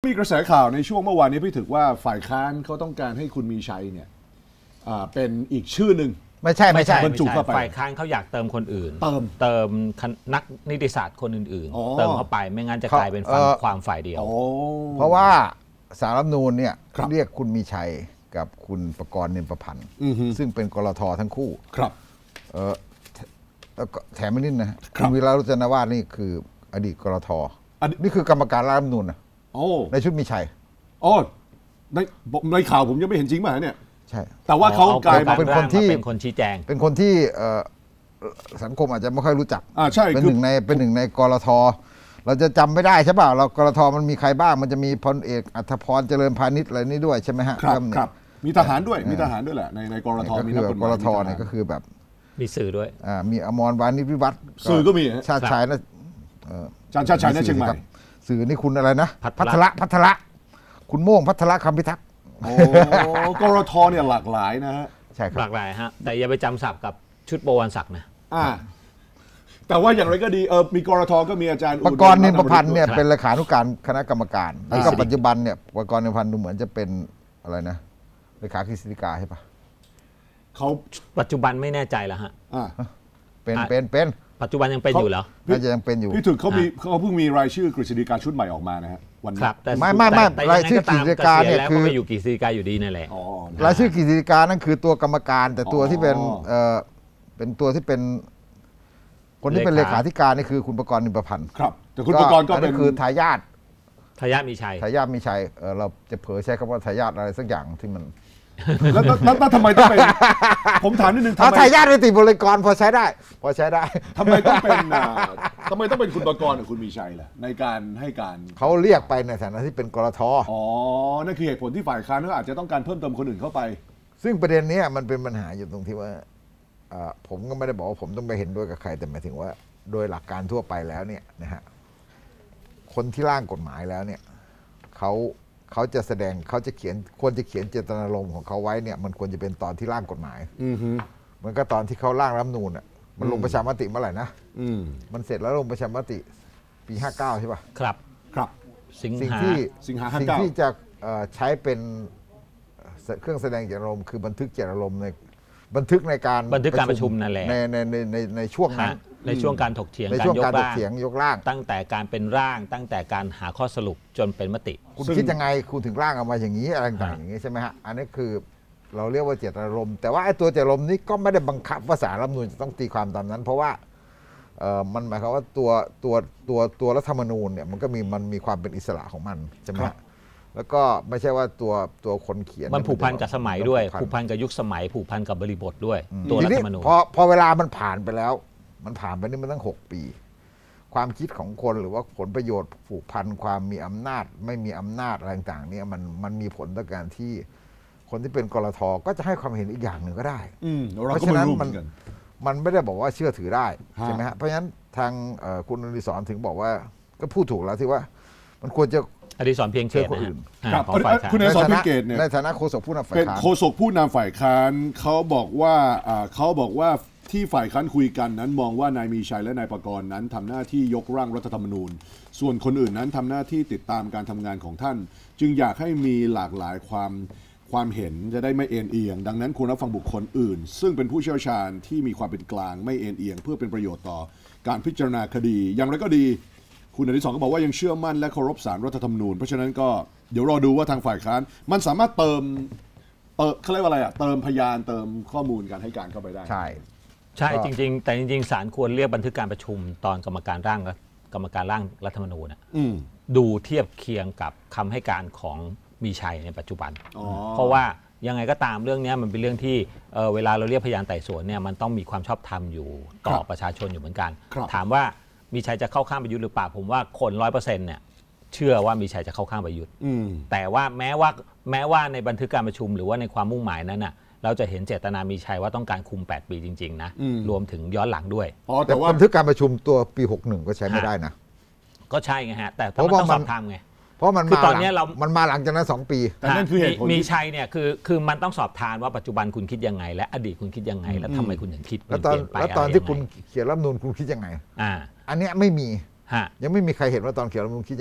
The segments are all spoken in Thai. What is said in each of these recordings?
มีกระแสข่าวในช่วงเมื่อวานนี้พี่ถึกว่าฝ่ายค้านเขาต้องการให้คุณมีชัยเนี่ยเป็นอีกชื่อหนึ่งไม่ใช่บรรจุเข้าไปฝ่ายค้านเขาอยากเติมคนอื่นเติมนักนิติศาสตร์คนอื่นๆเติมเข้าไปไม่งั้นจะกลายเป็นความฝ่ายเดียวเพราะว่าศาลรัฐธรรมนูญเนี่ยเรียกคุณมีชัยกับคุณประกรณ์ เนียมประพันธ์ซึ่งเป็นกลท.ทั้งคู่ครับแถมไม่นิดนะคุณวีระ รุจนวาฒนี่คืออดีตกลท.นี่คือกรรมการร่างรัฐธรรมนูญนะในชุดมีชัยในข่าวผมยังไม่เห็นจริงป่ะเนี่ยใช่แต่ว่าเขากลายมาเป็นคนชี้แจงเป็นคนที่สังคมอาจจะไม่ค่อยรู้จักใช่เป็นหนึ่งในกลท.เราจะจำไม่ได้ใช่ป่ะเรากลท.มันมีใครบ้างมันจะมีพลเอกอัธพรเจริญพานิชอะไรนี่ด้วยใช่ไหมฮะครับมีทหารด้วยแหละในกลท.มีนักกฎหมายกลท.เนี่ยก็คือแบบมีสื่อด้วยมีอมรวานิชวิวัฒน์สื่อก็มีชาติชายนะชาติชายนะเชียงใหม่สื่อนี่คุณอะไรนะพัทระคุณโม่งพัทระคำพิทักษ์กลท.เนี่ยหลากหลายนะฮะใช่ครับหลากหลายฮะแต่อย่าไปจำศัพท์กับชุดโบวรศักดิ์นะแต่ว่าอย่างไรก็ดีมีกลท.ก็มีอาจารย์ประกรณ์ เนียมประพันธ์เนี่ยเป็นเลขานุการคณะกรรมการแล้วก็ปัจจุบันเนี่ยประกรณ์ เนียมประพันธ์ดูเหมือนจะเป็นอะไรนะเลขาธิการใช่ปะเขาปัจจุบันไม่แน่ใจแล้วฮะเป็นปัจจุบันยังเป็นอยู่เหรอน่าจะยังเป็นอยู่พี่ถึกเขาเพิ่งมีรายชื่อกฤษฎีกาชุดใหม่ออกมานะฮะวันนี้ไม่รายชื่อกฤษฎีกาเนี่ยคือไปอยู่กฤษฎีกาอยู่ดีนั่นแหละรายชื่อกฤษฎีกานั่นคือตัวกรรมการแต่ตัวที่เป็นตัวที่เป็นคนที่เป็นเลขาธิการนี่คือคุณประกรณ์ เนียมประพันธ์ครับแต่คุณประกรณ์ก็เป็นคือทายาทมีชัยเราจะเผยใช้คำว่าทายาทอะไรสักอย่างที่มันแล้วทำไมต้องเป็นผมถามนิดนึงทายาทนิติบริกรพอใช้ได้ทำไมต้องเป็นคุณประกรณ์กับคุณมีชัยล่ะในการให้การเขาเรียกไปในฐานะที่เป็นกลท. นั่นคือเหตุผลที่ฝ่ายค้านก็อาจจะต้องการเพิ่มเติมคนอื่นเข้าไปซึ่งประเด็นนี้มันเป็นปัญหาอยู่ตรงที่ว่าผมก็ไม่ได้บอกว่าผมต้องไปเห็นด้วยกับใครแต่หมายถึงว่าโดยหลักการทั่วไปแล้วเนี่ยนะฮะคนที่ร่างกฎหมายแล้วเนี่ยเขาจะแสดงเขาจะควรจะเขียนเจตนารมณ์ของเขาไว้เนี่ยมันควรจะเป็นตอนที่ร่างกฎหมายมันก็ตอนที่เขาร่างรัฐธรรมนูญอ่ะมันลงประชามติเมื่อไหร่นะมันเสร็จแล้วลงประชามติปี59ใช่ป่ะครับสิ่งที่จะใช้เป็นเครื่องแสดงเจตนารมณ์คือบันทึกเจตนารมณ์ในบันทึกการประชุมนั่นแหละในช่วงนั้นในช่วงการถกเถียงการยกร่างตั้งแต่การเป็นร่างตั้งแต่การหาข้อสรุปจนเป็นมติคุณคิดยังไงคุณถึงร่างออกมาอย่างนี้อะไรต่างๆอย่างนี้ใช่ไหมฮะอันนี้คือเราเรียกว่าเจตนารมณ์แต่ว่าไอ้ตัวเจตนารมณ์นี้ก็ไม่ได้บังคับว่าศาลรัฐธรรมนูญจะต้องตีความตามนั้นเพราะว่ามันหมายความว่าตัวรัฐธรรมนูญเนี่ยมันมีความเป็นอิสระของมันใช่ไหมแล้วก็ไม่ใช่ว่าตัวคนเขียนมันผูกพันกับสมัยด้วยผูกพันกับยุคสมัยผูกพันกับบริบทด้วยตัวรัฐธรรมนูญพอเวลามันผ่านไปแล้วมันผ่านไปนี่มันตั้ง6 ปีความคิดของคนหรือว่าผลประโยชน์ผูกพันความมีอำนาจไม่มีอำนาจอะไรต่างๆเนี่ยมันมีผลต่อการที่คนที่เป็นกลท.ก็จะให้ความเห็นอีกอย่างหนึ่งก็ได้เพราะฉะนั้นมันไม่ได้บอกว่าเชื่อถือได้ใช่ไหมฮะเพราะฉะนั้นทางคุณอดิศรถึงบอกว่าก็พูดถูกแล้วที่ว่ามันควรจะอดิศรเพียงเกตคนอื่นคุณอดิศรเพียงเกตเนี่ยในฐานะโฆษกผู้นำฝ่ายค้านเป็นโฆษกผู้นำฝ่ายค้านเขาบอกว่าที่ฝ่ายค้านคุยกันนั้นมองว่านายมีชัยและนายประกรณ์นั้นทำหน้าที่ยกร่างรัฐธรรมนูญส่วนคนอื่นนั้นทำหน้าที่ติดตามการทำงานของท่านจึงอยากให้มีหลากหลายความเห็นจะได้ไม่เอ็นเอียงดังนั้นควรรับฟังบุคคลอื่นซึ่งเป็นผู้เชี่ยวชาญที่มีความเป็นกลางไม่เอ็นเอียงเพื่อเป็นประโยชน์ต่อการพิจารณาคดีอย่างไรก็ดีคุณอดิศรก็บอกว่ายังเชื่อมั่นและเคารพศาลรัฐธรรมนูญเพราะฉะนั้นก็เดี๋ยวรอดูว่าทางฝ่ายค้านมันสามารถเติมเขาเรียกว่าอะไรเติมพยานเติมข้อมูลการให้การเข้าไปได้ใช่จริงๆแต่จริงๆศาลควรเรียกบันทึกการประชุมตอนกรรมการร่างรัฐธรรมนูญดูเทียบเคียงกับคำให้การของมีชัยในปัจจุบันเพราะว่ายังไงก็ตามเรื่องนี้มันเป็นเรื่องที่เวลาเราเรียกพยานไต่สวนเนี่ยมันต้องมีความชอบธรรมอยู่ต่อประชาชนอยู่เหมือนกันถามว่ามีชัยจะเข้าข้างประยุทธ์หรือเปล่าผมว่าคน 100% เนี่ยเชื่อว่ามีชัยจะเข้าข้างประยุทธ์แต่ว่าแม้ว่าในบันทึกการประชุมหรือว่าในความมุ่งหมายนั้นน่ะเราจะเห็นเจตนามีชัยว่าต้องการคุม8 ปีจริงๆนะรวมถึงย้อนหลังด้วยแต่บันทึกการประชุมตัวปี61ก็ใช้ไม่ได้นะก็ใช่ไงฮะแต่มันต้องสอบถามไงเพราะมันตอนนี้มันมาหลังจากนั้น2 ปีแต่นั่นคือเหตุผลมีชัยเนี่ยคือมันต้องสอบทานว่าปัจจุบันคุณคิดยังไงและอดีตคุณคิดยังไงแล้วทำไมคุณถึงคิดแล้วตอนที่คุณเขียนรัฐธรรมนูญคุณคิดยังไงอันนี้ไม่มียังไม่มีใครเห็นว่าตอนเขียนรัฐธรรมนูญคิดยังไง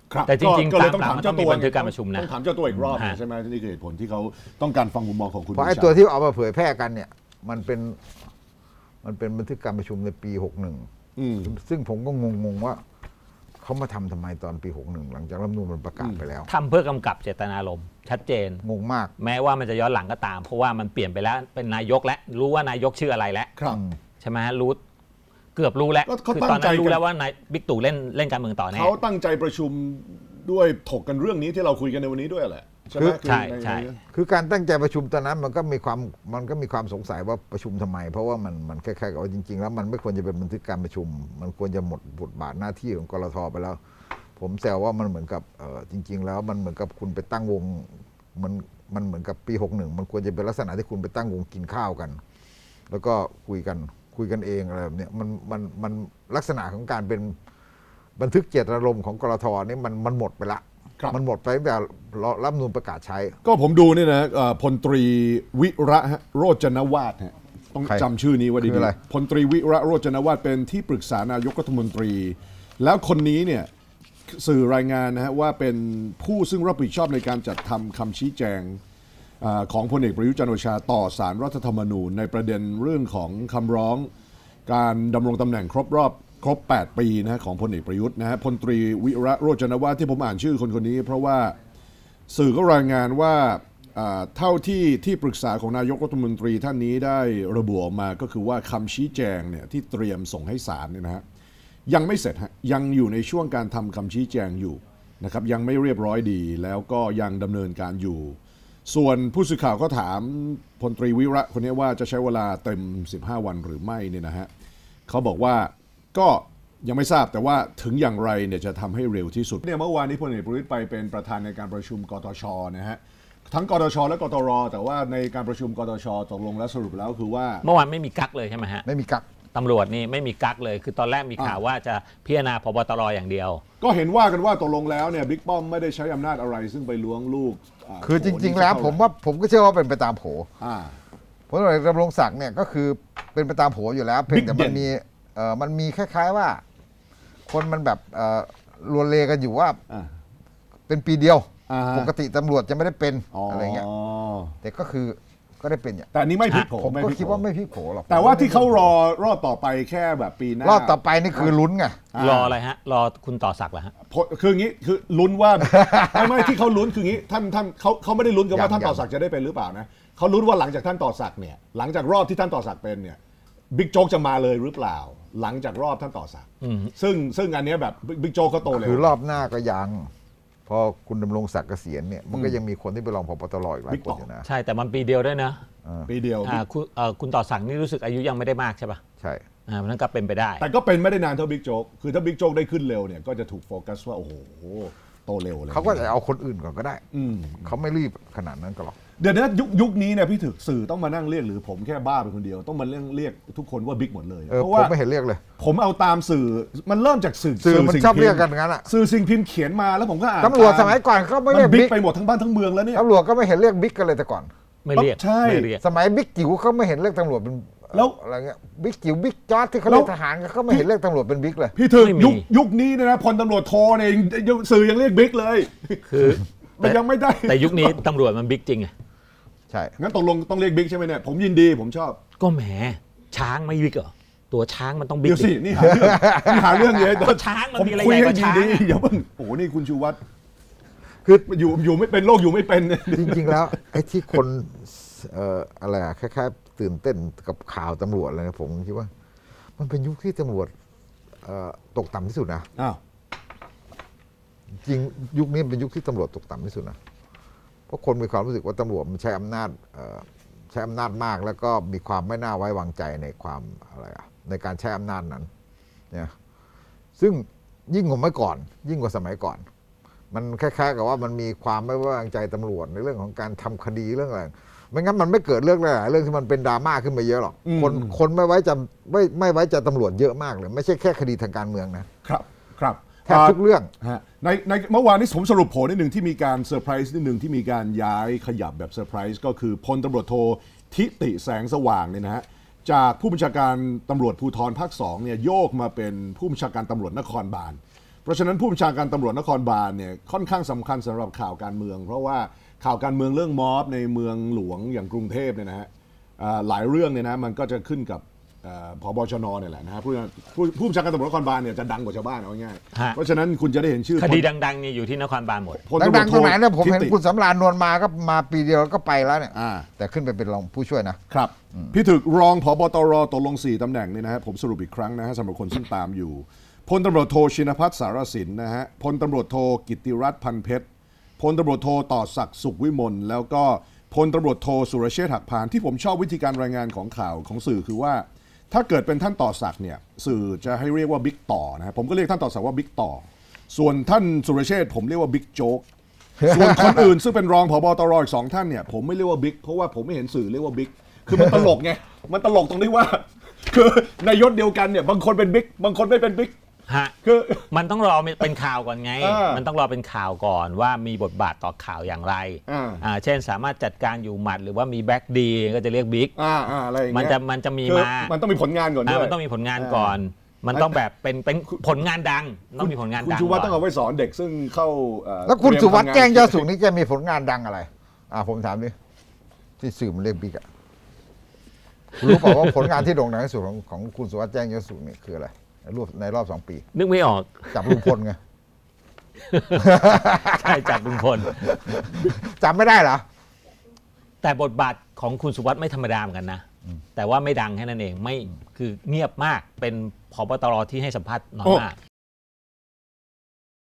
ครับแต่จริงๆก็เลยต้องตาถาม มหลัเจ้ากมีตัวบันทึกการประชุมนะต้องถามเจ้าตัวอีกรอบฮะใช่ไหมนี่คือเหตุผลที่เขาต้องการฟังมุมมองของคุณเพราะไอ้วิชัยตัวที่เอามาเผยแพร่กันเนี่ยมันเป็นบันทึกการประชุมในปี 61 ซึ่งผมก็งงว่าเขามาทำไมตอนปี 61 หลังจากรัฐธรรมนูญมันประกาศไปแล้วทำเพื่อกำกับเจตนารมณ์ชัดเจนงงมากแม้ว่ามันจะย้อนหลังก็ตาม เพราะว่ามันเปลี่ยนไปแล้วเป็นนายกแล้วรู้ว่านายกชื่ออะไรแล้วครับใช่ไหมฮะรู้เกือบรู้แล้วแล้วเขาคือตั้ตอนงใจนั้นรู้กันแล้วว่านายบิ๊กตู่เล่นการเมืองต่อแน่เขาตั้งใจประชุมด้วยถกกันเรื่องนี้ที่เราคุยกันในวันนี้ด้วยแหละใช่ไหมใช่คือใช่คือการตั้งใจประชุมตอนนั้นมันก็มีความสงสัยว่าประชุมทำไม เพราะว่ามันคล้ายๆกับว่าจริงๆแล้วมันไม่ควรจะเป็นบันทึกการประชุม มันควรจะหมดบทบาทหน้าที่ของกลทไปแล้ว ผมแซวว่ามันเหมือนกับจริง ๆ แล้วมันเหมือนกับคุณไปตั้งวงมันเหมือนกับปี 61 มันควรจะเป็นลักษณะที่คุณไปตั้งวงกินข้าวกัน แล้วก็คุยกันเองอะไรแบบเนี้ยมันลักษณะของการเป็นบันทึกเจตนารมณ์ของกลทนี่มันหมดไปละครับมันหมดไปตั้งแต่รัฐธรรมนูญประกาศใช้ก็ผมดูนี่นะพลตรีวิระฮะโรจนวาทฮะต้องใครจำชื่อนี้ไว้คืดีออะไรๆพลตรีวิระโรจนวาทเป็นที่ปรึกษานายกรัฐมนตรี แล้วคนนี้เนี่ยสื่อรายงานนะฮะว่าเป็นผู้ซึ่งรับผิดชอบในการจัดทำคำชี้แจงของพลเอกประยุทธ์จันทร์โอชาต่อศาลรัฐธรรมนูญในประเด็นเรื่องของคำร้องการดำรงตำแหน่งครบ 8 ปีนะฮะของพลเอกประยุทธ์นะฮะพลตรีวิระโรจนวาทที่ผมอ่านชื่อคนนี้เพราะว่าสื่อก็รายงานว่าเท่าที่ปรึกษาของนายกรัฐมนตรีท่านนี้ได้ระบุออกมาก็คือว่าคำชี้แจงเนี่ยที่เตรียมส่งให้ศาลเนี่ยนะฮะยังไม่เสร็จฮะยังอยู่ในช่วงการทำคำชี้แจงอยู่นะครับยังไม่เรียบร้อยดีแล้วก็ยังดำเนินการอยู่ ส่วนผู้สื่อข่าวก็ถามพลตรีวิระคนนี้ว่าจะใช้เวลาเต็ม15 วันหรือไม่เนี่ยนะฮะเขาบอกว่าก็ยังไม่ทราบแต่ว่าถึงอย่างไรเนี่ยจะทำให้เร็วที่สุดเนี่ยเมื่อวานนี้พลเอกประยุทธ์ไปเป็นประธานในการประชุมกตชนะฮะทั้งกตชและกตรแต่ว่าในการประชุมกตชตกลงและสรุปแล้วคือว่าเมื่อวานไม่มีกักเลยใช่ไหมฮะไม่มีกักตำรวจนี่ไม่มีกักเลย คือตอนแรกมีข่าวว่าจะพิจารณาพบตรอย่างเดียวก็เห็นว่ากันว่าตกลงแล้วเนี่ยบิ๊กป้อมไม่ได้ใช้อำนาจอะไรซึ่งไปล้วงลูกคือจริง ๆ แล้วผมก็เชื่อว่าเป็นไปตามโผอ่าพลเอกดำรงศักดิ์เนี่ยก็คือเป็นไปตามโผอยู่แล้ว เพียงแต่ Big มันมีคล้าย ๆว่า คนมันแบบลวนเลกันอยู่ว่าอ่าเป็นปีเดียวอ่าฮะปกติตำรวจจะไม่ได้เป็นอ๋อออะไรเงี้ยแต่ก็คือก็ได้เป็นอย่างแต่อันนี้ไม่พลิกโผผมไม่ก็พลิกคิดโผว่าไม่พลิกโผหรอกแต่ว่าที่เขารอบต่อไปแค่แบบปีหน้ารอบต่อไปนี่คือลุ้นไงรออะไรฮะ รอคุณต่อศักดิ์เหรอฮะคืออย่างนี้คือลุ้นว่า ไม่ที่เขาลุ้นคืออย่างนี้ท่านเขาไม่ได้ลุ้นกันว่ายังท่านต่อศักดิ์จะได้เป็นหรือเปล่านะเขาลุ้นว่าหลังจากท่านต่อศักดิ์เนี่ยหลังจากรอบที่ท่านต่อศักดิ์เป็นเนี่ยบิ๊กโจ๊กจะมาเลยหรือเปล่า หลังจากรอบท่านต่อศักดิ์ซึ่งอันเนี้ยแบบบิ๊กโจ๊กเขาโตเร็วคือรอบหน้าก็ยังพอคุณดำรงศักดิ์เกษียณเนี่ยมันก็ยังมีคนที่ไปรองพบตรอีกหลายคนอยู่นะใช่แต่มันปีเดียวด้วยนะปีเดียวคุณต่อศักดิ์นี่รู้สึกอายุยังไม่ได้มากใช่ปะใช่มันนั่นก็เป็นไปได้แต่ก็เป็นไม่ได้นานเท่าบิ๊กโจ๊กคือถ้าบิ๊กโจ๊กได้ขึ้นเร็วเนี่ยก็จะถูกโฟกัสว่าโอ้โหโตเร็วเลยเขาก็จะเอาคนอื่นก่อนก็ได้อืมเขาไม่รีบขนาดนั้นก็หรอกเดี๋ยวนะยุคนี้เนี่ยพี่ถึกสื่อต้องมานั่งเรียกหรือผมแค่บ้าเป็นคนเดียวต้องมาเรียกทุกคนว่าบิ๊กหมดเลยเพราะผมว่าไม่เห็นเรียกเลยผมเอาตามสื่อมันเริ่มจากสื่อมันสิ่งชอบพิมพ์เรียกกันงั้นอ่ะสื่อสิ่งพิมพ์เขียนมาแล้วผมก็อ่านตำรวจสมัยก่อนเขาไม่มันเรียกบิ๊กบิ๊กไปหมดทั้งบ้านทั้งเมืองแล้วเนี่ยตำรวจก็ไม่เห็นเรียกบิ๊กกันเลยแต่ก่อนไม่เรียกใช่ไม่เรียกสมัยบิ๊กจิ๋วเขาไม่เห็นเรียกตำรวจเป็นแล้วอะไรเงี้ยบิ๊กจิ๋วบิ๊กจอร์ดที่เขาเรียกทหารเขาไม่เห็นเรียกตำรวจเป็นบิ๊กเลยพี่ถึกไม่มียุคนี้เนยนะพลตำรวจโทเนี่ยสื่อยังเรียกบิ๊กเลยคือมันยังไม่ได้แต่ยุคนี้ตำรวจมันบิ๊กจริงไงใช่งั้นตกลงต้องเรียกบิ๊กใช่ไหมเนี่ยผมยินดีผมชอบก็แหมช้างไม่บิ๊กเหรอตัวช้างมันต้องบิ๊เดี๋กยวสินี่หาเรื่องเลยก็ช้างมันผมมีอะไรคุยใหญ่กให้ว่าช้างดีๆอย่าเพิ่งโอ้โหนี่คุณชูวัฒน์คืออยู่ไม่เป็นโรคอยู่ไม่เป็นจริงๆแล้วไอ้ที่คนอะไรอะคล้ายๆตื่นเต้นกับข่าวตำรวจอะไรนะผมคิดว่า มันเป็นยุคที่ตำรวจตกต่ำที่สุดนะอ้าวจริงยุคนี้เป็นยุคที่ตำรวจตกต่ำที่สุดนะเพราะคนมีความรู้สึกว่าตำรวจมันใช้อำนาจมากแล้วก็มีความไม่น่าไว้วางใจในความอะไรอะในการใช้อำนาจนั้นเนี่ยซึ่งยิ่งกว่าเมื่อก่อน ยิ่งกว่าสมัยก่อน มันคล้ายๆกับว่ามันมีความไม่ไว้วางใจตำรวจในเรื่องของการทำคดีเรื่องอะไรไม่งั้นมันไม่เกิดเรื่องหลายๆเรื่องที่มันเป็นดราม่าขึ้นมาเยอะหรอกคนไม่ไว้ใจตำรวจเยอะมากเลยไม่ใช่แค่คดีทางการเมืองนะครับครับแทบทุกเรื่องฮะในเมื่อวานนี้ผมสรุปโผนิดหนึ่งที่มีการเซอร์ไพรส์นิดหนึ่งที่มีการย้ายขยับแบบเซอร์ไพรส์ก็คือพลตำรวจโททิติแสงสว่างเนี่ยนะฮะจากผู้บัญชาการตำรวจภูธรภาค2เนี่ยโยกมาเป็นผู้บัญชาการตำรวจนครบาลเพราะฉะนั้นผู้บัญชาการตำรวจนครบาลเนี่ยค่อนข้างสำคัญสำหรับข่าวการเมืองเพราะว่าข่าวการเมืองเรื่องม็อบในเมืองหลวงอย่างกรุงเทพเนี่ยนะฮะหลายเรื่องเนี่ยนะมันก็จะขึ้นกับผบชนเนี่ยแหละนะฮะผู้บัญชาการตำรวจนครบาลเนี่ยจะดังกว่าชาวบ้านเอาง่ายๆเพราะฉะนั้นคุณจะได้เห็นชื่อคดีดังๆนี่อยู่ที่นครบาลหมดดังๆตรงไหนเนี่ยผมเห็นคุณสำราญนวลมาก็มาปีเดียวก็ไปแล้วเนี่ยแต่ขึ้นไปเป็นรองผู้ช่วยนะครับพี่ถึกรองผบตรตกลง4ตำแหน่งนี่นะฮะผมสรุปอีกครั้งนะฮะสำหรับคนซึ่งตามอยู่พลตำรวจโทชินภัทรสารสินนะฮะพลตำรวจโทกิตติรัตน์พันเพชรพลตำรวจโทต่อศักดิ์สุขวิมลแล้วก็พลตำรวจโทสุรเชษฐ์หักพานที่ผมชอบวิธีการรายงานของข่าวของสื่อคือว่าถ้าเกิดเป็นท่านต่อศักดิ์เนี่ยสื่อจะให้เรียกว่าบิ๊กต่อนะผมก็เรียกท่านต่อศักดิ์ว่าบิ๊กต่อส่วนท่านสุรเชษฐ์ผมเรียกว่าบิ๊กโจ๊กส่วนคนอื่นซึ่งเป็นรองผบตรอีก2ท่านเนี่ยผมไม่เรียกว่าบิ๊กเพราะว่าผมไม่เห็นสื่อเรียกว่าบิ๊กคือมันตลกไงมันตลกตรงที่ว่าคือในยศเดียวกันเนี่ยบางคนเป็นบิ๊กบางคนไม่เป็นบิ๊กคือมันต้องรอเป็นข่าวก่อนไงมันต้องรอเป็นข่าวก่อนว่ามีบทบาทต่อข่าวอย่างไรเช่นสามารถจัดการอยู่หมัดหรือว่ามีแบ็กดีก็จะเรียกบิ๊กอะไรอย่างเงี้ยมันจะมีมันต้องมีผลงานก่อนด้วยมันต้องมีผลงานก่อนมันต้องแบบเป็นผลงานดังต้องมีผลงานดังคุณชูวัฒน์ต้องเอาไว้สอนเด็กซึ่งเข้าแล้วคุณสุวัฒน์แจ้งยอดสูงนี่จะมีผลงานดังอะไรผมถามดิที่สื่อมันเรียกบิ๊กรู้เปล่าว่าผลงานที่โด่งดังที่สุดของคุณสุวัฒน์แจ้งยอดสูงนี่คืออะไรในรอบ2 ปีนึกไม่ออกจับลุงพลไงใช่จับลุงพลจำไม่ได้เหรอแต่บทบาทของคุณสุวัฒน์ไม่ธรรมดาเหมือนกันนะแต่ว่าไม่ดังแค่นั้นเองไม่คือเงียบมากเป็นผบตรที่ให้สัมภาษณ์น้อยมาก